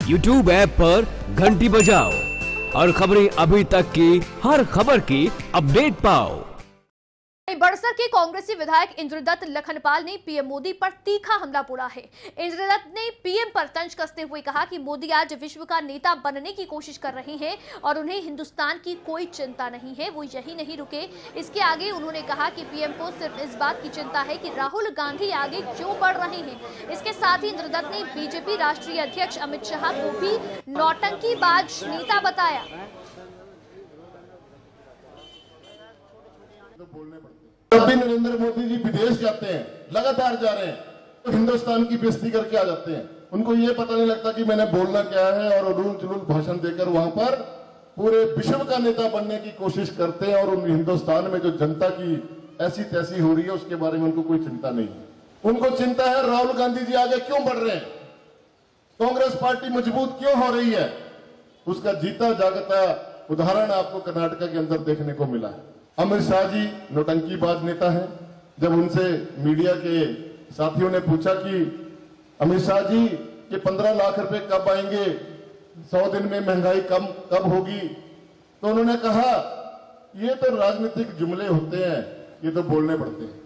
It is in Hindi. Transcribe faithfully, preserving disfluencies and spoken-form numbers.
यूट्यूब ऐप पर घंटी बजाओ और खबरें अभी तक की हर खबर की अपडेट पाओ। बड़सर के कांग्रेसी विधायक इंद्रदत्त लखनपाल ने पीएम मोदी पर तीखा हमला बोला है। इंद्रदत्त ने पीएम पर तंज कसते हुए कहा कि मोदी आज विश्व का नेता बनने की कोशिश कर रहे हैं और उन्हें हिंदुस्तान की कोई चिंता नहीं है, वो यही नहीं रुके। इसके आगे उन्होंने कहा कि पीएम को सिर्फ इस बात की चिंता है कि राहुल गांधी आगे क्यों बढ़ रहे हैं। इसके साथ ही इंद्रदत्त ने बीजेपी राष्ट्रीय अध्यक्ष अमित शाह को भी नौटंकीबाज नेता बताया। जब भी नरेंद्र मोदी जी विदेश जाते हैं, लगातार जा रहे हैं, तो हिंदुस्तान की बेइज्जती करके आ जाते हैं। उनको ये पता नहीं लगता कि मैंने बोलना क्या है, और उलूल जुलूल भाषण देकर वहां पर पूरे विश्व का नेता बनने की कोशिश करते हैं। और उन हिंदुस्तान में जो जनता की ऐसी तैसी हो रही है उसके बारे में उनको कोई चिंता नहीं है। उनको चिंता है राहुल गांधी जी आगे क्यों बढ़ रहे हैं, कांग्रेस पार्टी मजबूत क्यों हो रही है। उसका जीता जागता उदाहरण आपको कर्नाटक के अंदर देखने को मिला है। अमित शाह जी नौटंकीबाज नेता हैं। जब उनसे मीडिया के साथियों ने पूछा कि अमित शाह जी के पंद्रह लाख रुपए कब आएंगे, सौ दिन में महंगाई कम कब होगी, तो उन्होंने कहा ये तो राजनीतिक जुमले होते हैं, ये तो बोलने पड़ते हैं।